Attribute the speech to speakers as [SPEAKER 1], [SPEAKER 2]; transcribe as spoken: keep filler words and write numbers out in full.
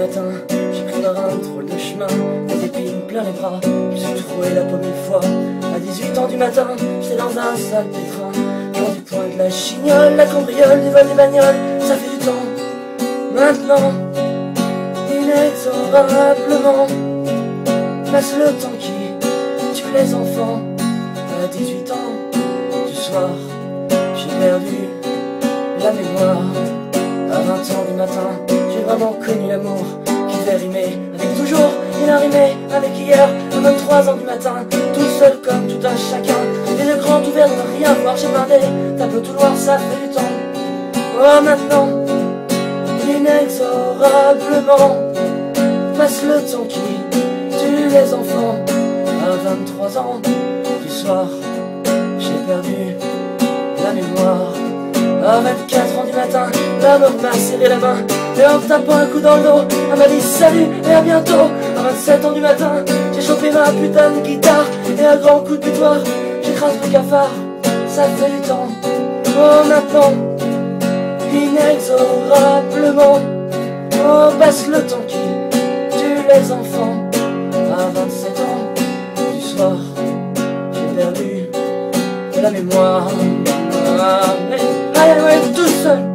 [SPEAKER 1] matin, j'ai pris un rein, drôle de chemin, des épines plein les bras, je suis troué la paume une fois. À dix-huit ans du matin, j'étais dans un sale pétrin, genre du point de la chignole, la cambriole, du vol des bagnoles, ça fait du temps. Maintenant, inexorablement, passe le temps qui tue les enfants. À dix-huit ans du soir, j'ai perdu la mémoire. À vingt ans du matin, j'ai vraiment connu l'amour qui devait rimer avec toujours, il a rimé avec hier. À vingt-trois ans du matin, tout seul comme tout un chacun, les yeux grands ouverts de ne rien voir, j'ai bardé tableau tout noir, ça fait du temps. Oh maintenant, inexorablement, passe le temps qui tue les enfants. À vingt-trois ans du soir, j'ai perdu la mémoire. À vingt-quatre ans du matin, la mort m'a serré la main, et en me tapant un coup dans le dos, elle m'a dit salut et à bientôt. À vingt-sept ans du matin, j'ai chopé ma putain de guitare, et un grand coup de butoir, j'écrase le cafard, ça fait du temps. Oh maintenant, inexorablement, oh passe le temps qui tue les enfants. À vingt-sept ans du soir, j'ai perdu la mémoire. Ah, mais, allez, ouais, tout seul